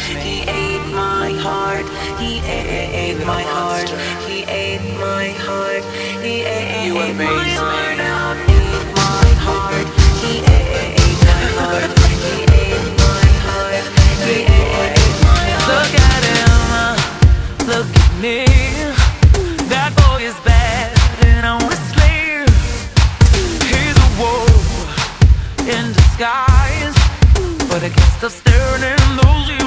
He ate my heart. He ate my heart. He ate my heart. He ate my heart out. Ate my heart. He ate my heart. He ate my heart. He ate my heart. Look at him. Look at me. That boy is bad and honestly, he's a wolf in disguise. But I can't stop staring in those